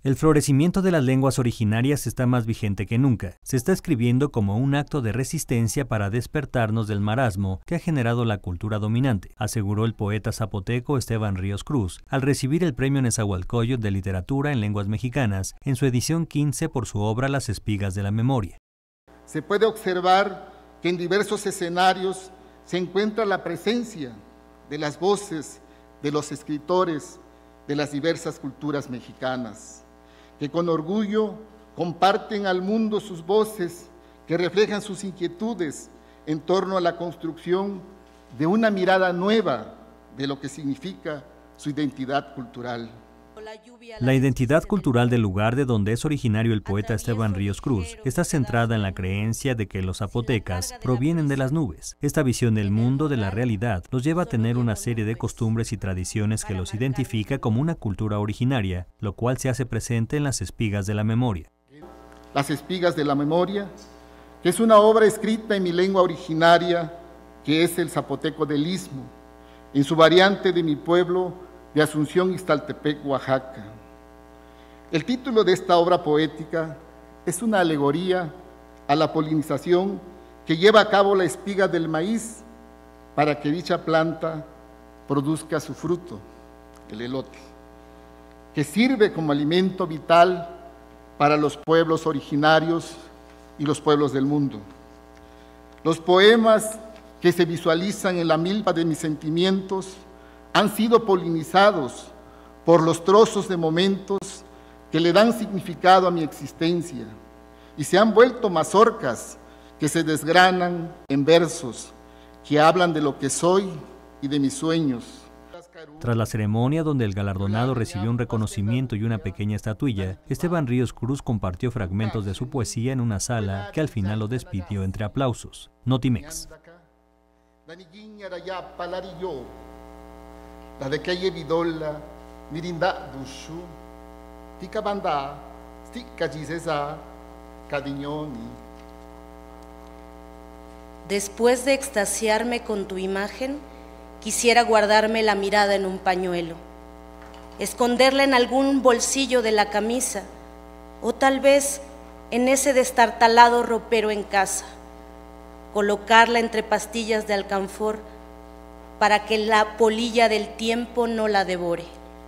El florecimiento de las lenguas originarias está más vigente que nunca. Se está escribiendo como un acto de resistencia para despertarnos del marasmo que ha generado la cultura dominante, aseguró el poeta zapoteco Esteban Ríos Cruz al recibir el Premio Nezahualcóyotl de Literatura en Lenguas Mexicanas en su edición 15 por su obra Las Espigas de la Memoria. Se puede observar que en diversos escenarios se encuentra la presencia de las voces de los escritores de las diversas culturas mexicanas, que con orgullo comparten al mundo sus voces, que reflejan sus inquietudes en torno a la construcción de una mirada nueva de lo que significa su identidad cultural. La identidad cultural del lugar de donde es originario el poeta Esteban Ríos Cruz está centrada en la creencia de que los zapotecas provienen de las nubes. Esta visión del mundo, de la realidad, los lleva a tener una serie de costumbres y tradiciones que los identifica como una cultura originaria, lo cual se hace presente en Las Espigas de la Memoria. Las Espigas de la Memoria, que es una obra escrita en mi lengua originaria, que es el zapoteco del Istmo, en su variante de mi pueblo de Asunción, Ixtaltepec, Oaxaca. El título de esta obra poética es una alegoría a la polinización que lleva a cabo la espiga del maíz para que dicha planta produzca su fruto, el elote, que sirve como alimento vital para los pueblos originarios y los pueblos del mundo. Los poemas que se visualizan en la milpa de mis sentimientos han sido polinizados por los trozos de momentos que le dan significado a mi existencia y se han vuelto mazorcas que se desgranan en versos que hablan de lo que soy y de mis sueños. Tras la ceremonia donde el galardonado recibió un reconocimiento y una pequeña estatuilla, Esteban Ríos Cruz compartió fragmentos de su poesía en una sala que al final lo despidió entre aplausos. Notimex. La de calle Vidola, Mirinda Dushu, Tika Banda, Stika Gisesa, Cadiñoni. Después de extasiarme con tu imagen, quisiera guardarme la mirada en un pañuelo, esconderla en algún bolsillo de la camisa, o tal vez en ese destartalado ropero en casa, colocarla entre pastillas de alcanfor, para que la polilla del tiempo no la devore.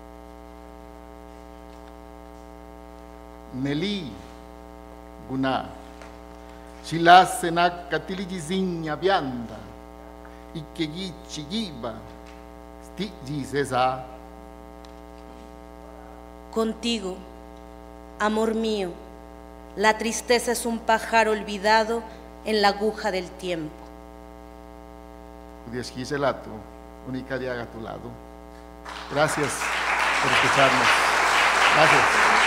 Nelly, Guna, Chilasenak Katiligizinya Vianda, Ikegi Chigiba, Stigizesa. Contigo, amor mío, la tristeza es un pájaro olvidado en la aguja del tiempo. Dios Giselato, única de a tu lado. Gracias por escucharnos. Gracias.